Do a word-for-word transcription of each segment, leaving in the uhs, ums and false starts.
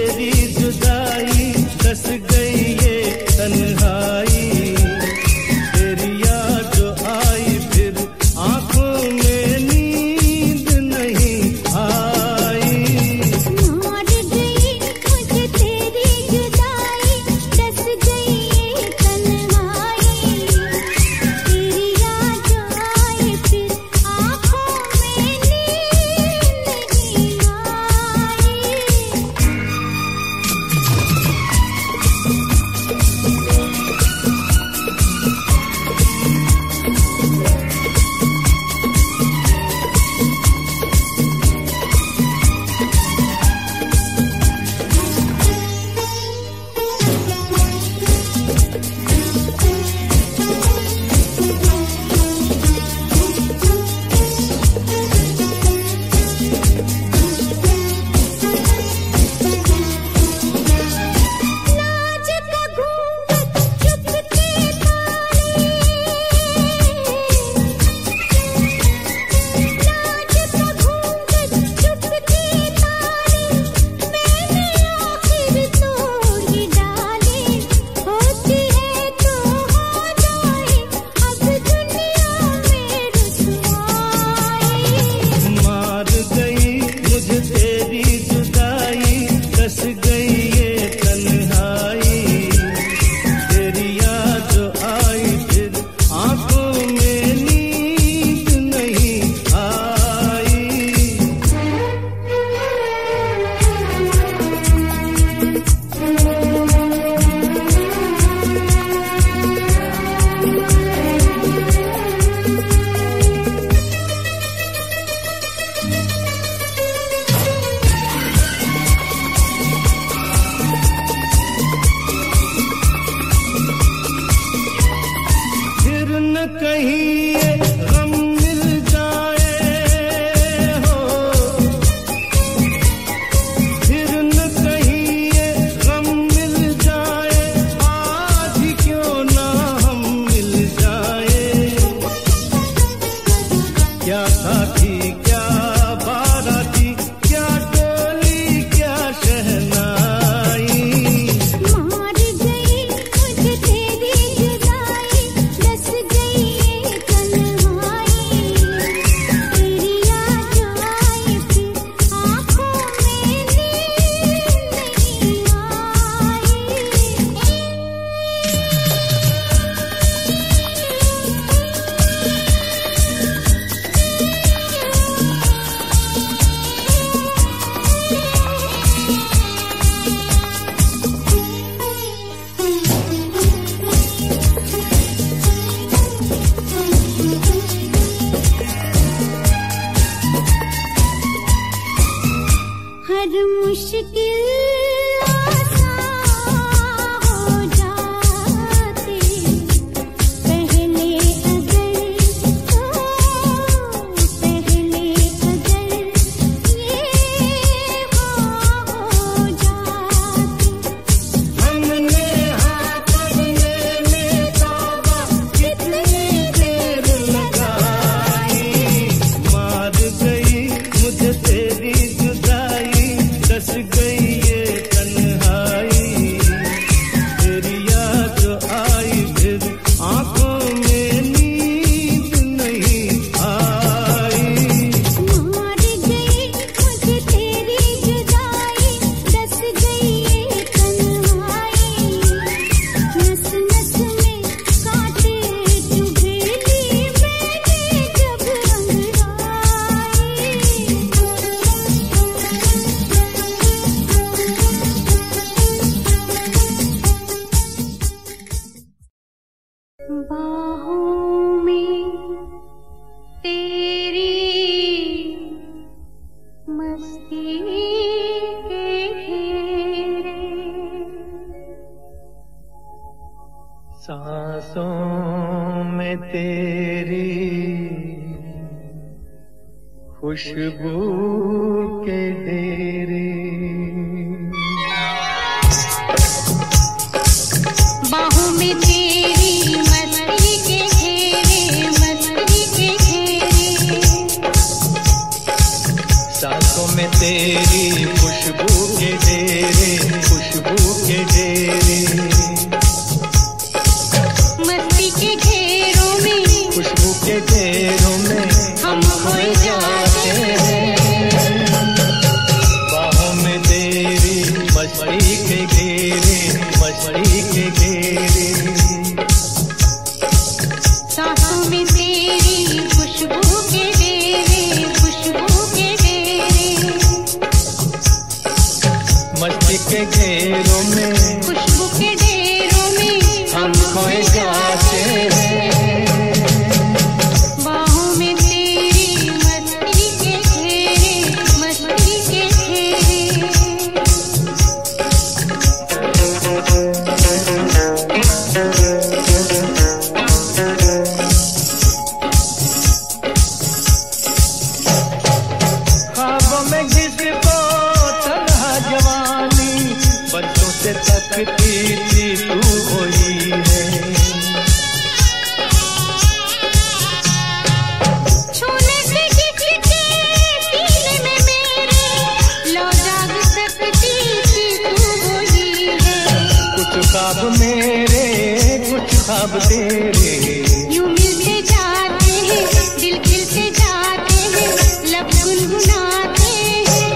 तेरी जुदाई, दस गई ये तन्हाई, तेरी याद जो आई फिर आंखों में नींद नहीं आई। मार गई मुझे तेरी जुदाई, दस गई ये तन्हाई, तेरी याद जो आई फिर आंखों में नींद नहीं आई। लाज का घूंघट चुपके तारे, लाज का घूंघट चुपके तारे, मैंने आखिर तोड़ ही डाले, होती है तो हो जाए अब दुनिया में रुसवाई। मार गई मुझे तेरी जुदाई, दस गई ये तन्हाई, तेरी याद जो आई फिर आंखों में नींद नहीं आई। फिर न कहीं ये गम मिल जाए हो, फिर न कहीं ये गम मिल जाए, आज ही क्यों ना हम मिल जाए। क्या साथी क्या बाराती, क्या टोली क्या शहनाई। मार गई मुझे तेरी जुदाई, दस गई ये तन्हाई, तेरी याद जो आई फिर आंखों में नींद नहीं हर मुश्किल आसान हो जाती, पहले अगर हो, पहले अगर ये हो जाती। हमने हाँ पढ़ने में तौबा कितनी देर लगाई। मार गई मुझे तेरी जुदाई, दस गई ये तन्हाई, तेरी याद जो आई फिर आंखों में नींद नहीं आई। मार गई मुझे तेरी जुदाई, दस गई ये तन्हाई, नस नस में कांटे चुभे ली मैंने जब अंगड़ाई। बाहों में तेरी मस्ती के घेरे, सांसों में तेरी खुशबू के डेरे, बाहों में तेरी मस्ती के घेरे, मस्ती के घेरे, सांसों में तेरी खुशबू के डेरे, के घेरे, मस्ती के घेरे। सांसों में तेरी खुशबू के डेरे, खुशबू के डेरे। मस्ती के घेरों में, खुशबू के डेरों में हम खोए जाते हैं। बाहों में तेरी मस्ती के घेरे, मस्ती के घेरे। ख्वाबों में जिसको तन्हा जवानी बच्चों से तकती थी तू वही है। छूने से जिसके सीने में मेरे लो जाग सकती थी तू वही है। कुछ ख्वाब मेरे, कुछ ख्वाब तेरे, यूं मिलते जाते हैं, दिल खिलते जाते हैं, लब गुनगुनाते हैं।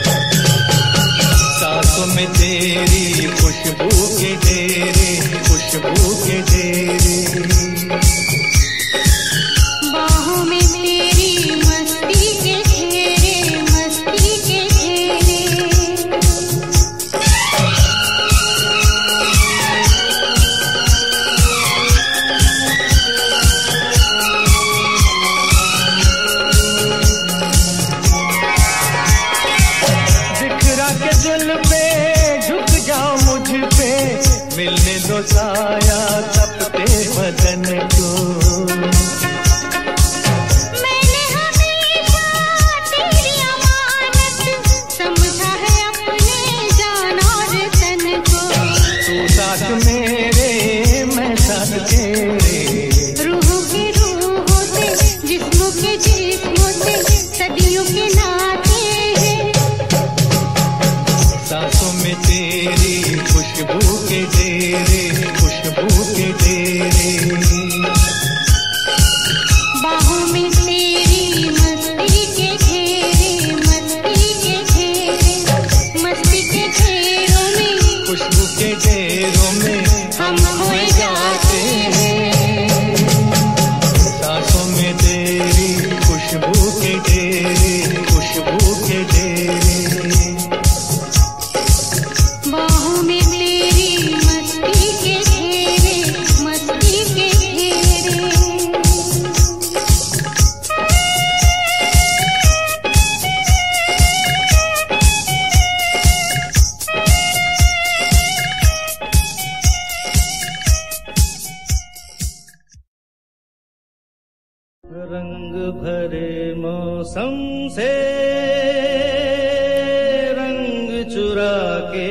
सांसों में तेरी खुशबू के डेरे, खुशबू के डेरे। बाहों में तेरी मस्ती के घेरे, मस्ती के घेरे। बिखरा के दिल पे झुक जाओ मुझ पे, मिलने दो साया तपते बदन को। मैंने हमेशा तेरी अमानत समझा है अपने जान और तन को। तू साथ मेरे, मैं साथ तेरे, रूहों के रूहों से, जिस्मों के जिस्मों से, सदियों के नाते हैं। सांसों में तेरी खुशबू के डेरे, खुशबू के डेरे। बाहों में तेरी मस्ती के घेरे, मस्ती के घेरे। मस्ती के घेरों में, खुशबू के डेरों में हम खोए जाते हैं। सांसों में तेरी खुशबू के डेरे, खुशबू के डेरे। बाहों में तेरी मस्ती के घेरे, मस्ती के घेरे। रंग भरे मौसम से रंग चुरा के,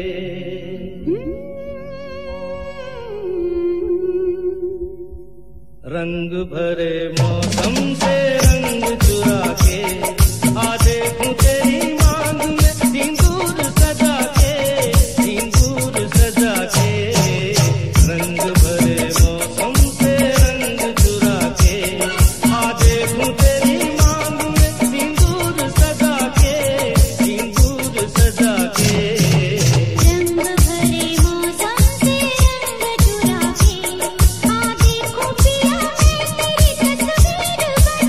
रंग भरे मौसम से रंग चुरा के, आ देखूं तेरी मांग में सिंदूर सजा के, सिंदूर सजा के। रंग भरे मौसम से रंग चुरा के, आ देखूं तेरी मांग में सिंदूर सजा के, सिंदूर सजा के। रंग भरे मौसम से रंग चुरा के, आ देखो पिया मैं तेरी तस्वीर बना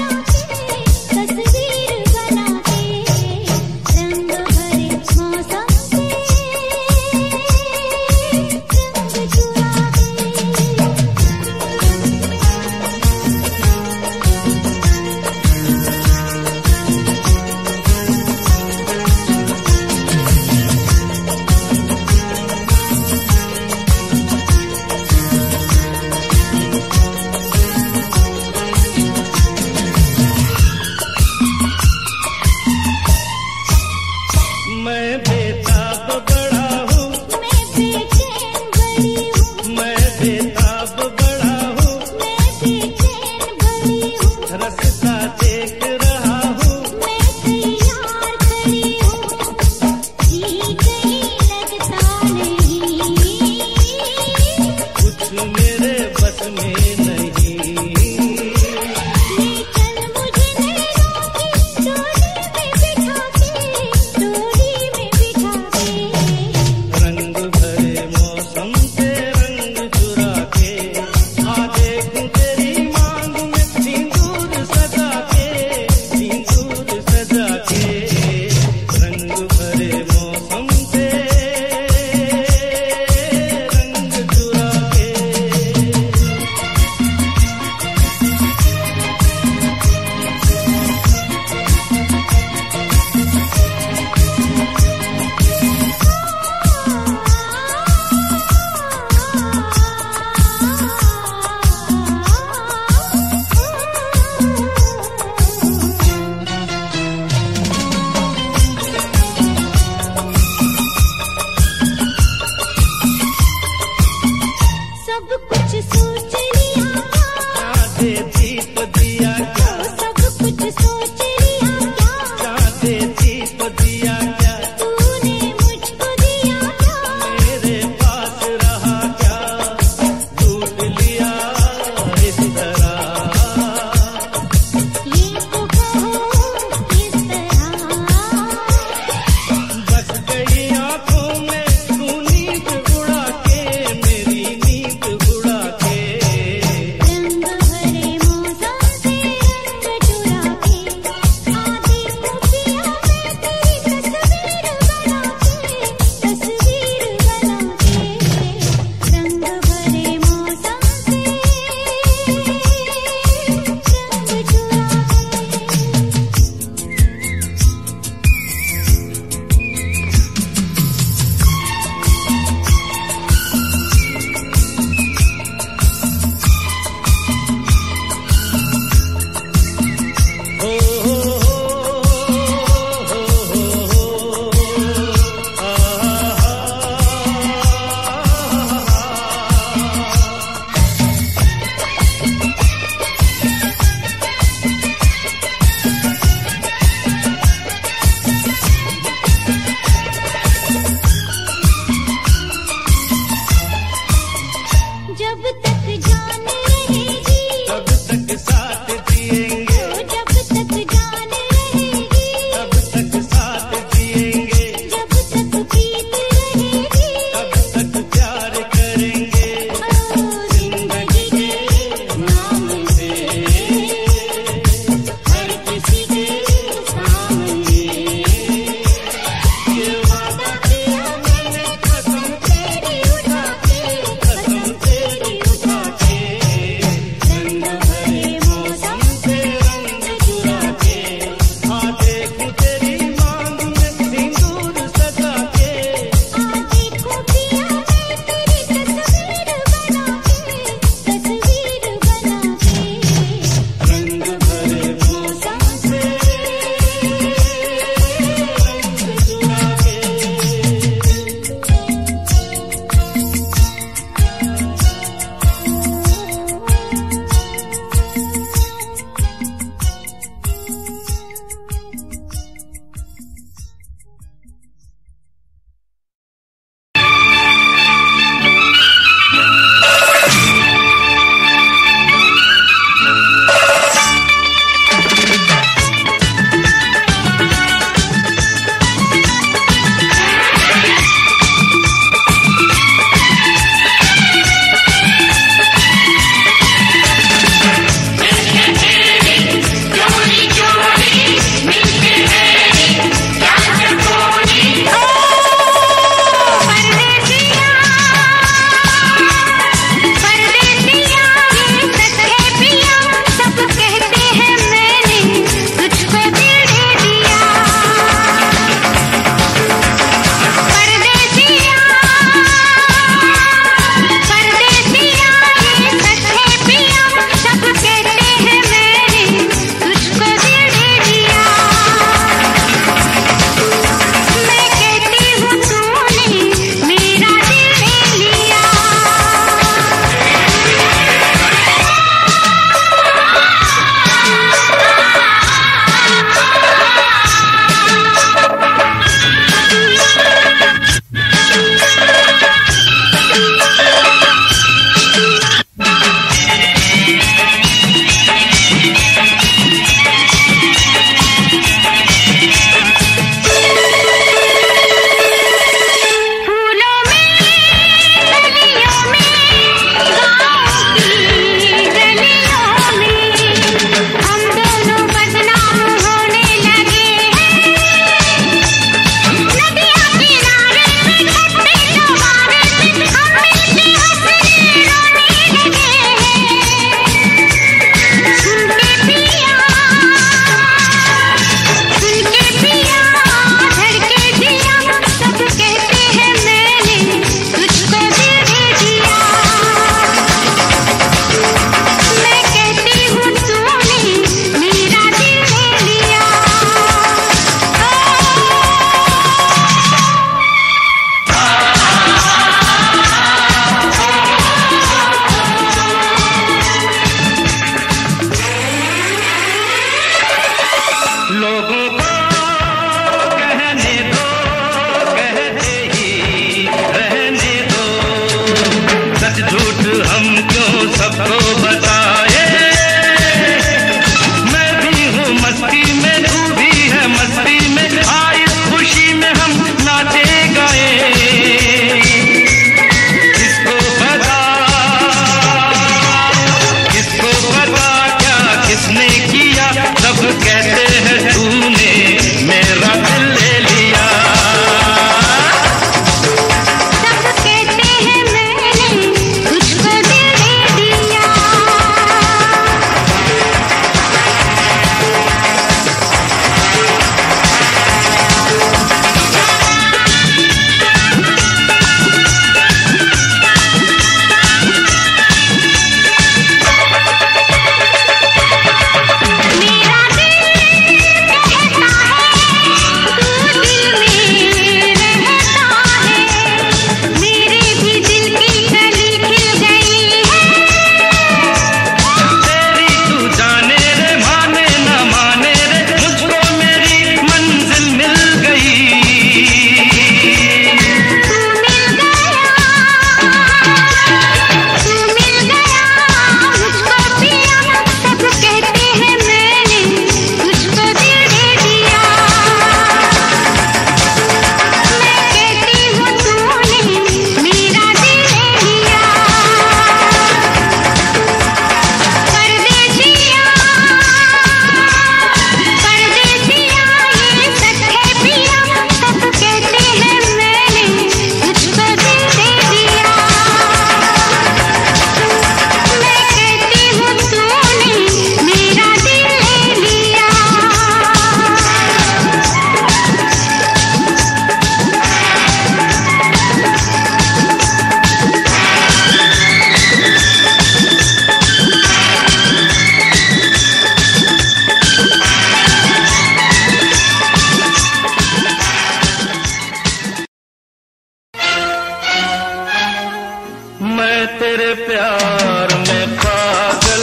तेरे प्यार में पागल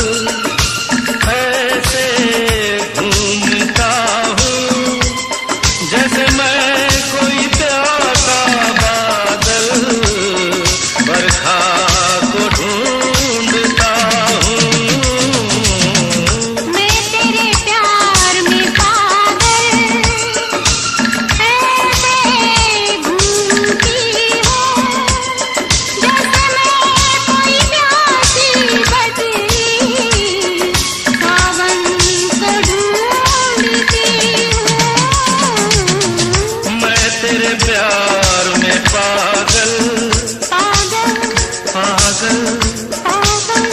ऐसे घूमता हूँ जैसे मैं कोई प्यासा बादल बरखा को ढूंढता हूँ। मैं तेरे प्यार में पागल ऐसे घूमती हूँ जैसे मैं कोई प्यासी बदली सावन को ढूंढती हूँ। मैं तेरे प्यार में पागल पागल पागल पागल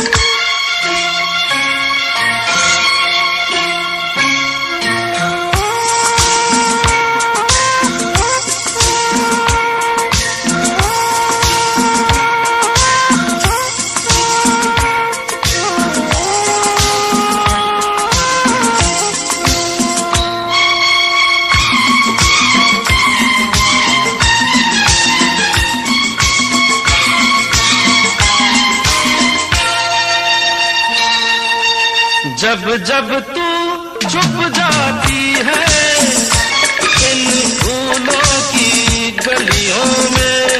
जब जब तू छुप जाती है इन फूलों की गलियों में,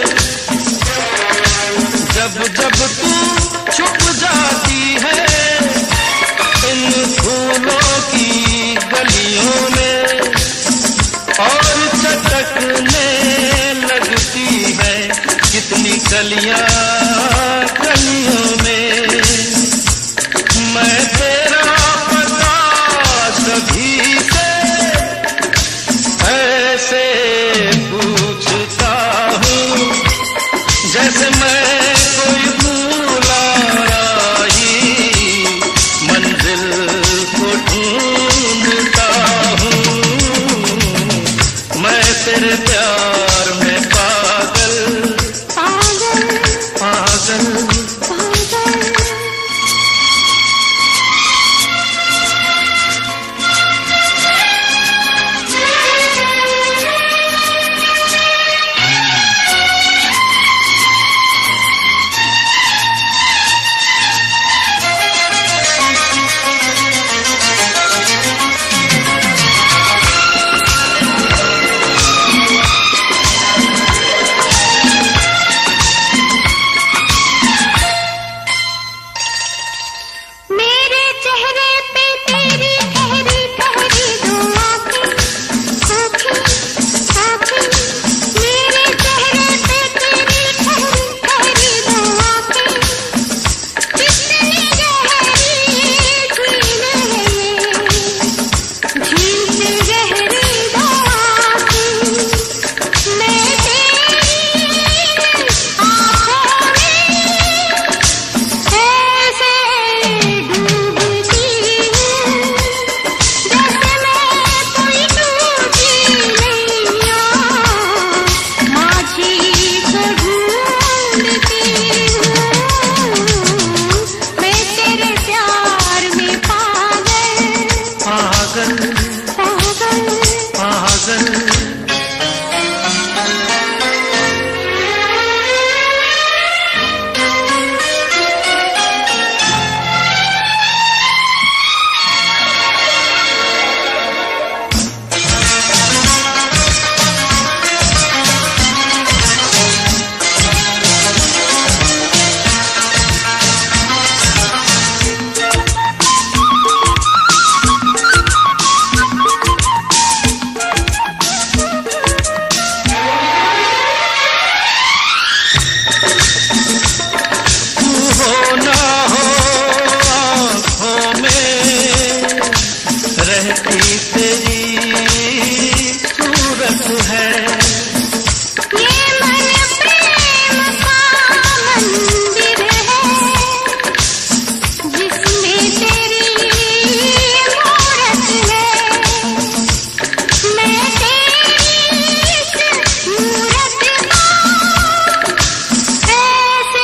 जब जब तू छुप जाती है इन फूलों की गलियों में और चटकने लगती है कितनी कलियां कलियों में। मैं तेरा पता सभी से ऐसे पूछता हूँ जैसे मैं कोई भूला राही मंजिल को ढूंढता हूँ। मैं तेरे प्यार में पागल पागल पागल पागल मेरे चेहरे पे तेरी गहरी गहरी दो आँखें आँखें आँखें मेरे चेहरे पे तेरी गहरी गहरी दो आँखें कितनी गहरी झील है ये झील से गहरी दो आँखें मैं तेरी आँखों में ऐसे डूबती हूँ जैसे मैं कोई डूबी नैया माझी को ढूंढती हूँ। मैं तेरे प्यार में पागल पागल पागल पागल हो ना हो आँखों में रहती तेरी सूरत है। ये मन प्रेम का मंदिर है जिसमें तेरी मूरत है। मैं तेरी इस मूरत को ऐसे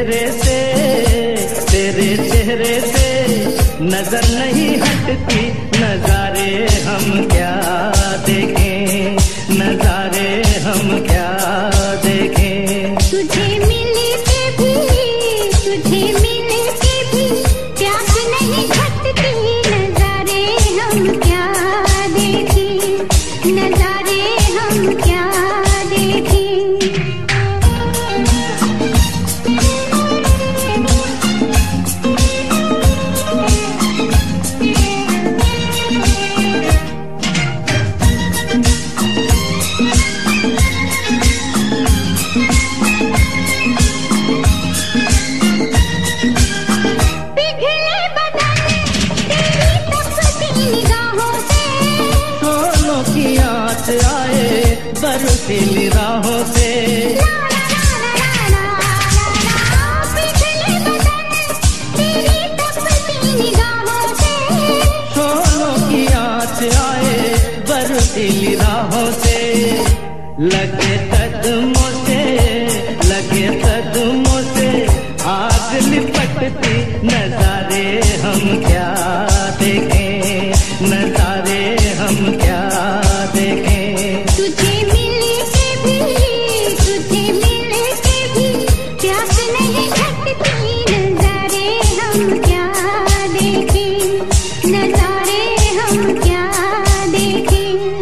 चेहरे से, तेरे चेहरे से नजर नहीं हटती। नजारे हम क्या देखें, नजारे हम क्या देखें। तुझे मिले के भी, तुझे मिले के भी प्यास नहीं घटती। नजारे हम क्या देखें, नजारे हम क्या देखें। बरसीली राहों से सोनों की आँच आए, बरसीली राहों से। लगे कदमों से, लगे कदमों से आग लिपटती। नजारे हम क्या देखें, नजारे हम क्या देखें। तुझे मिले के भी, तुझे मिले के भी प्यास नहीं घटती। नजारे हम क्या देखें, नजारे हम क्या देखें।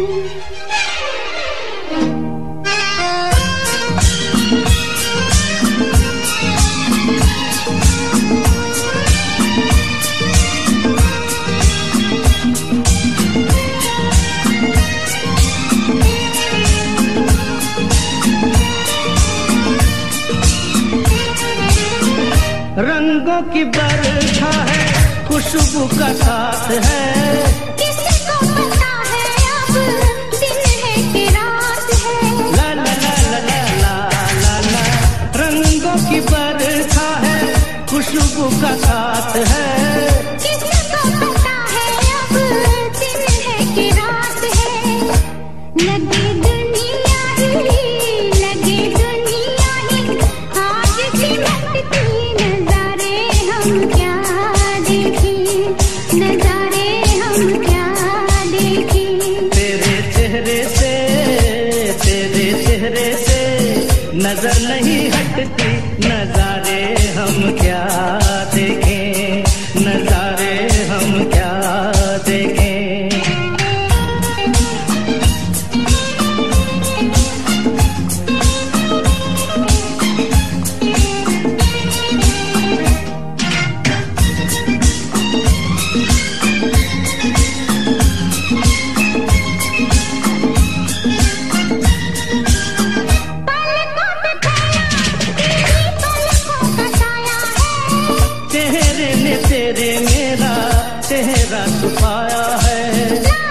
रंगों की बरखा है, खुशबू का साथ है। किसी को पता है अब दिन है कि रात है। ला ला ला ला ला ला ला ला। रंगों की बरखा है, खुशबू का साथ है। किसी को पता है अब दिन है कि रात है। लगे दुनिया ही, लगे दुनिया ही आज सिमटती। नजारे हम क्या देखें, नजारे हम क्या देखें। तेरे चेहरे से, तेरे चेहरे से नजर नहीं हटती। नजारे हम क्या देखें, नजारे हम क्या देखें। तेरे मेरा चेहरा छुपाया है।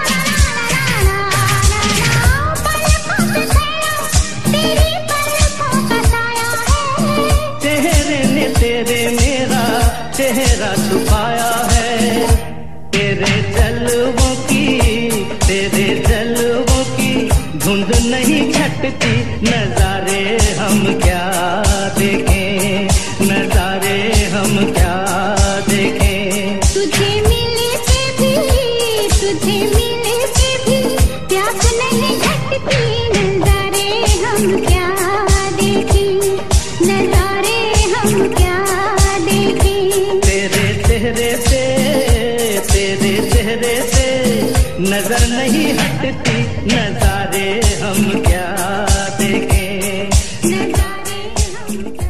चेहरे ने तेरे मेरा चेहरा छुपाया है। तेरे जलवों की, तेरे जलवों की धुंध नहीं छटती। नजारे हम क्या देखें, नजारे हम क्या देखें। तुझे मिले के भी, तुझे मिले के भी प्यास नहीं घटती। नजारे हम क्या देखें, नजारे हम क्या देखें। तेरे चेहरे से, तेरे चेहरे से नजर नहीं हटती। नजारे हम क्या देखें, नजारे हम क्या।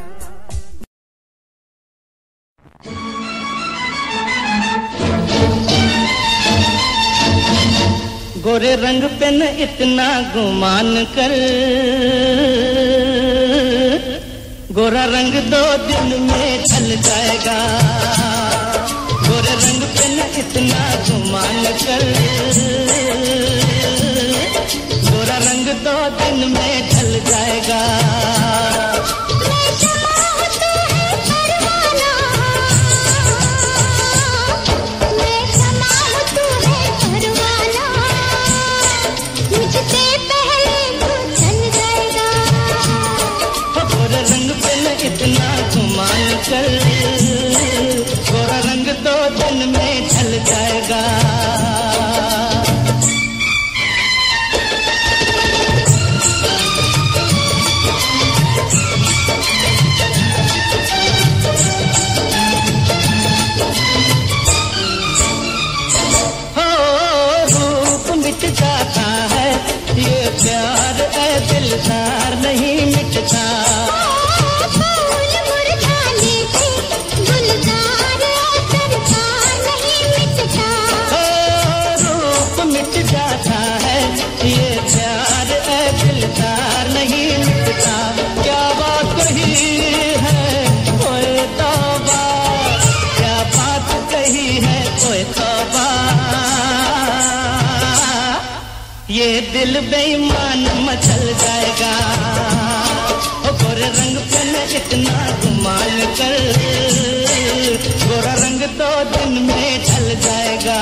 गोरे रंग पे न इतना गुमान कर। गोरा रंग दो दिन में ढल जाएगा। गोरे रंग पे न इतना गुमान कर। गोरा रंग दो दिन में ढल जाएगा। इतना गुमान दिल बेईमान मचल जाएगा। ओ गोरे रंग पे न इतना गुमान कर, गोरा रंग दो दिन में ढल जाएगा।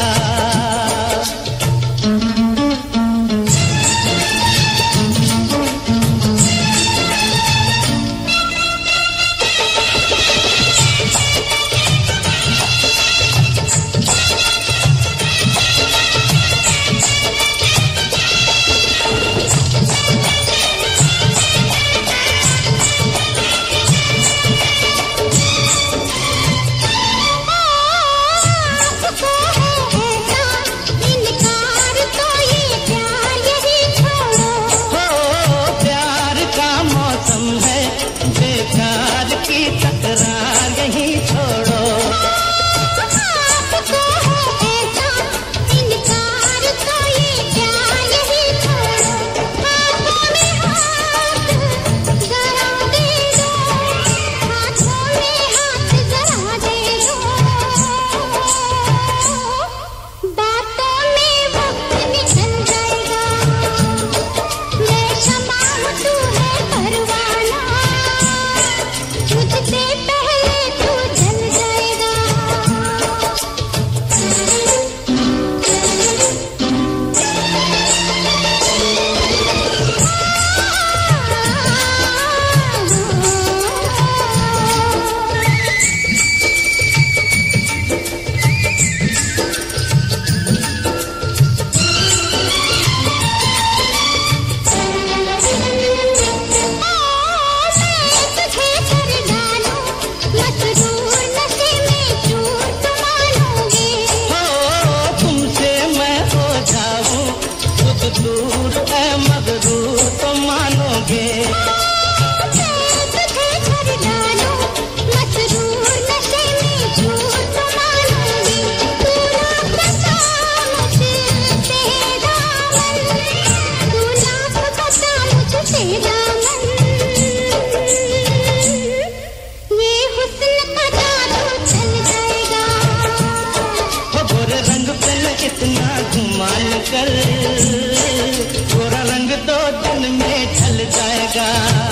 गोरा रंग दो दिन में ढल जाएगा।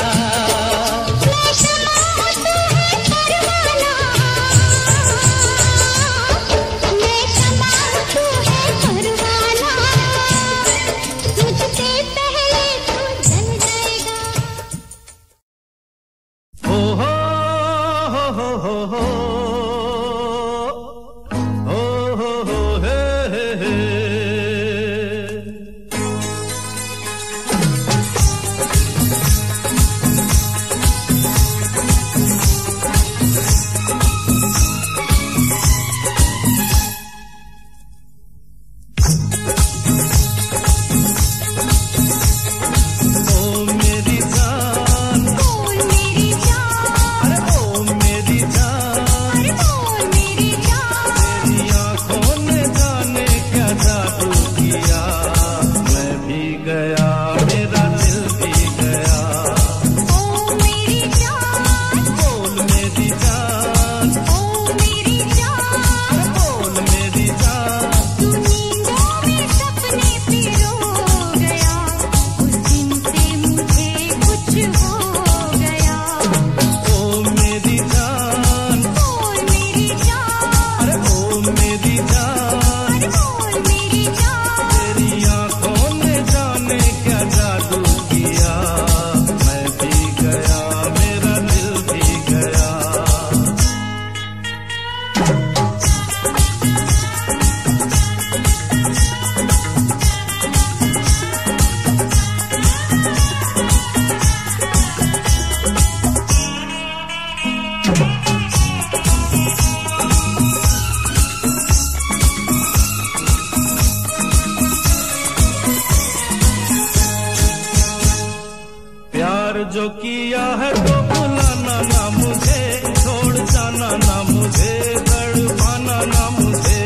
जो किया है तो बुलाना ना मुझे, छोड़ जाना ना मुझे, तड़पाना ना मुझे,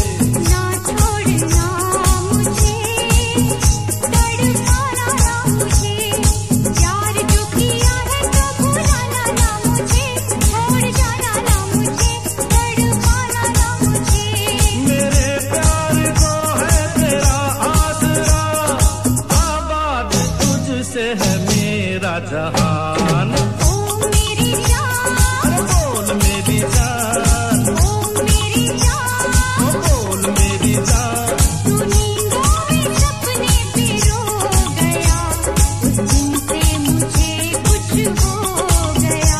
ना छोड़ना मुझे, तड़पाना ना मुझे, प्यार जो किया है तो बुलाना ना मुझे, छोड़ जाना ना मुझे, तड़पाना ना मुझे। मेरे प्यार को है तेरा आसरा, जहान। ओ मेरी जान, अरे बोल मेरी जान, ओ मेरी जान, ओ बोल मेरी जान। तू नींदों में सपने पे रो गया, उस दिन से मुझे कुछ हो गया।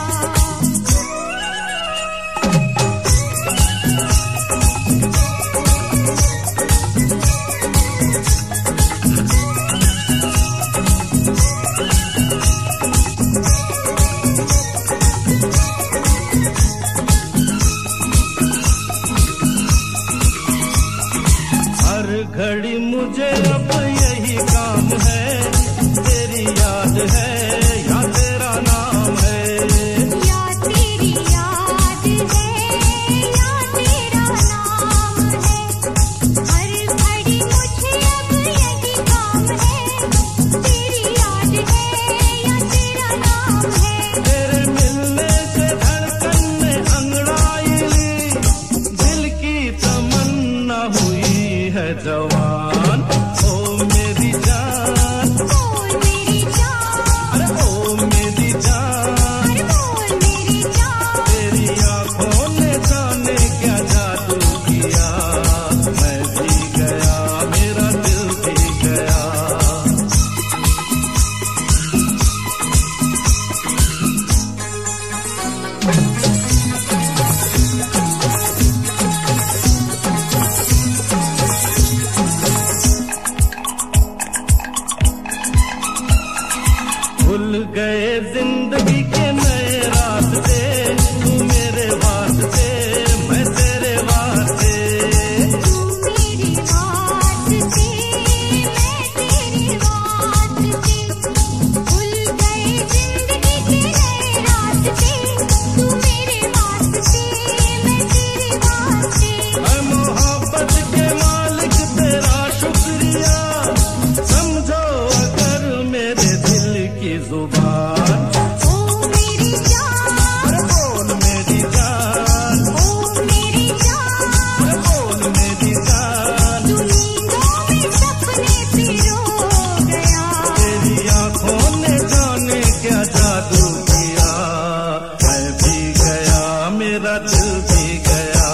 हर घड़ी मुझे अब यही काम है, तेरी याद है या तेरा नाम है। या तेरी याद है या तेरा नाम है, हर घड़ी मुझे अब यही काम है, तेरी याद है या तेरा नाम है। तेरे मिलने से धड़कन में अंगड़ाई ली, दिल की तमन्ना हुई है जवान। ओ मेरी जान, बोल मेरी जान, अरे ओ मेरी जान। अरे बोल मेरी जान, तेरी आंखों ने जाने क्या जादू किया, मैं भी गया मेरा दिल भी गया। भूल गए जिंदगी के नए रास्ते, तू मेरे वास्ते मैं तेरे वास्ते। तू मेरी वास्ते मैं तेरी वास्ते, भूल गए जिंदगी के नए रास्ते, तू मेरे वास्ते मैं तेरे वास्ते। मैं मोहब्बत के मालिक तेरा शुक्रिया, समझो अगर मेरे दिल की जुबान। ओ मेरी जान, अरे बोल मेरी जान, ओ मेरी जान, अरे बोल मेरी जान। तू नींदों में सपने पे रो गया, तेरी आंखों ने जाने क्या जादू किया, मैं भी गया मेरा दिल भी गया।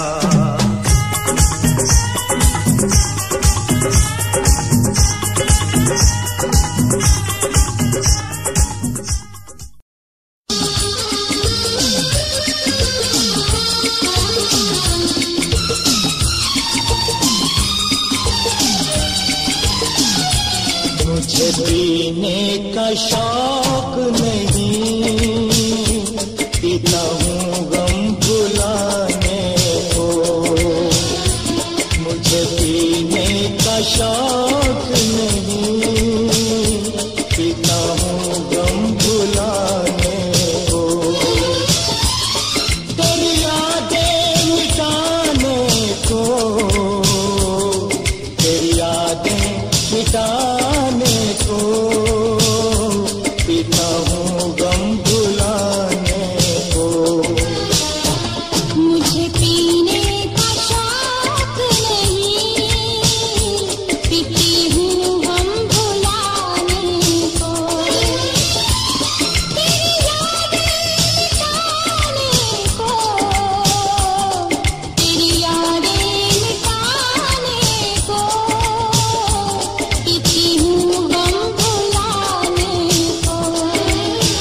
मुझे पीने का शौक नहीं, पीता हूँ गम भुलाने को। मुझे पीने का शौक नहीं, पीता हूँ गम भुलाने को। तेरी यादें मिटाने को, तेरी यादें मिटाने को, पीता हूँ गम भुलाने को। मुझे पीने का शौक नहीं, पीती हूँ गम भुलाने को। तेरी यादें मिटाने को, तेरी यादें मिटाने को, पीती हूँ गम भुलाने को।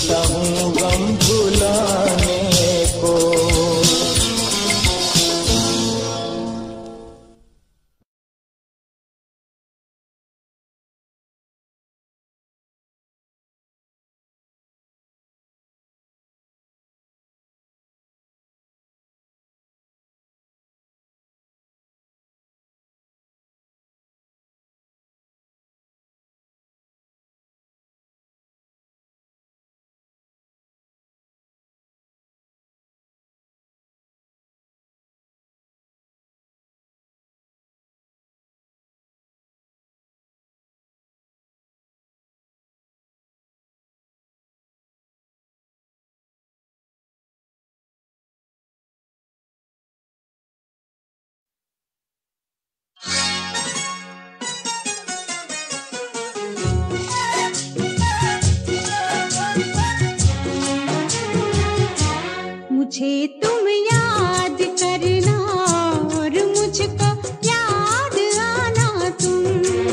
भूलता हूँ गम भुलाने को। मुझे तुम याद करना और मुझको याद आना तुम,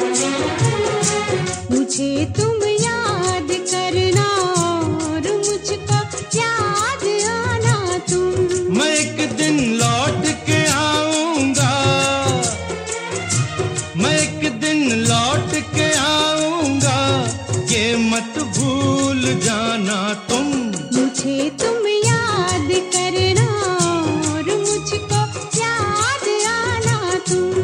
मुझे तुम याद करना और मुझको याद आना तुम। मैं एक दिन लौट के आऊंगा, मैं एक दिन लौट के आऊंगा, ये मत भूल जाना तुम। मुझे तुम याद करना और मुझको याद आना तुम।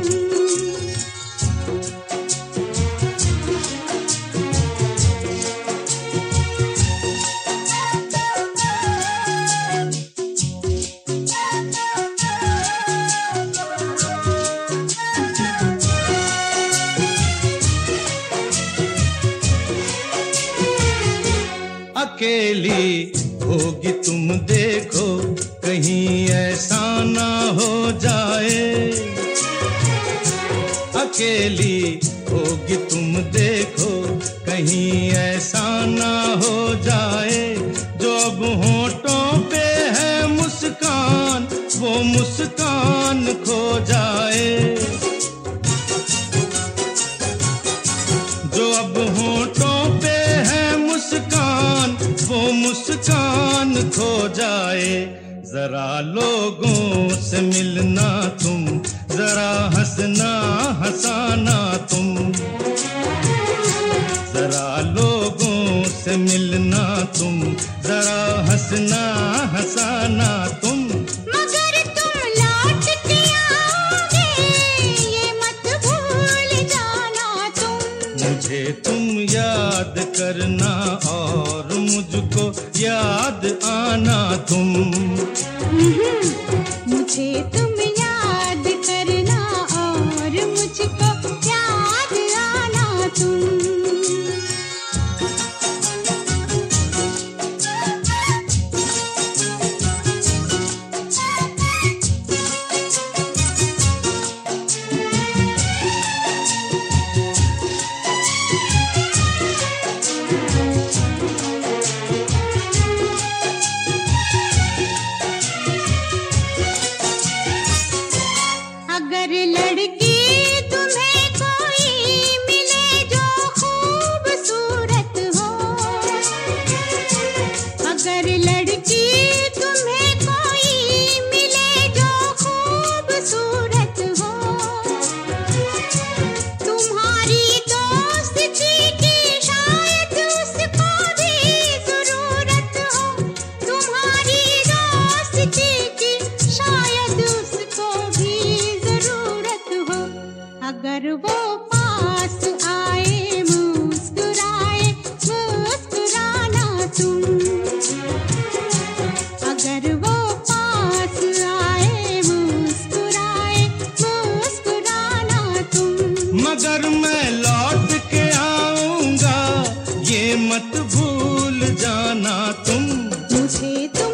अकेली होगी तुम देखो, कहीं ऐसा ना हो जाए। अकेली होगी तुम देखो, कहीं ऐसा ना हो जाए। जो अब होठों पे है मुस्कान, वो मुस्कान खो जाए। जो अब होठों पे है मुस्कान, वो मुस्कान खो जाए। जरा लोगों से मिलना तुम, जरा हंसना हंसाना तुम। जरा लोगों से मिलना तुम, जरा हंसना हंसाना तुम। मगर तुम लौट के आओगे, ये मत भूल जाना तुम। मुझे तुम याद करना और मुझको याद आना तुम। मुझे तुम याद करना और मुझको याद आना तुम। अगर लड़की तुम्हें कोई मिले जो खूबसूरत हो, अगर लड़की तुम्हें कोई मिले जो खूबसूरत हो, तुम्हारी दोस्ती की शायद उसको भी जरूरत हो, तुम्हारी दोस्ती की शायद उसको भी जरूरत हो। अगर वो पास आए मुस्कुराए मुस्कुराना तुम, अगर वो पास आए मुस्कुराए मुस्कुराना तुम। मगर मैं लौट के आऊंगा, ये मत भूल जाना तुम। मुझे तो